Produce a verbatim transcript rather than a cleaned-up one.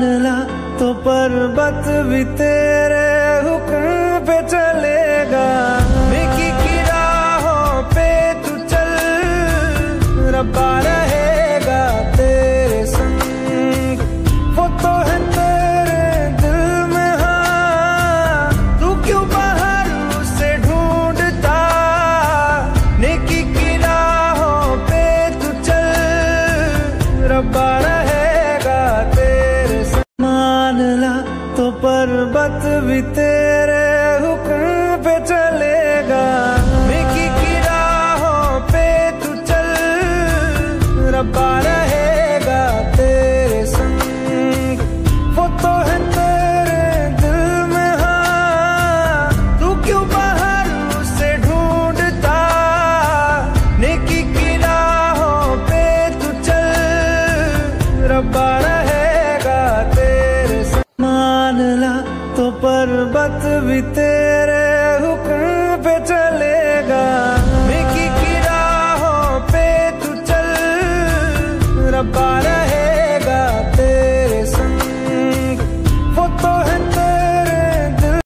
ला तो पर्वत भी तेरे हुक्म पे चलेगा। नेकी की राहों पे तू चल, रब्बा रहेगा तेरे संग। वो तो है तेरे दिल में, हाँ तू क्यों बाहर उसे ढूंढता। नेकी की राहों पे तू चल, रब्बा रहेगा तेरे संग। मान ला तो पर्वत भी तेरे हुक्म पे चलेगा। नेकी की राहों पे तू चल, रब्बा रहेगा तेरे संग। वो तो है तेरे दिल में, हाँ तू क्यों बाहर उसे ढूंढता। नेकी की राहों पे तू चल, रब्बा रहेगा तेरे संग। मान ला तो पर्वत भी तेरे हुक्म पे चलेगा।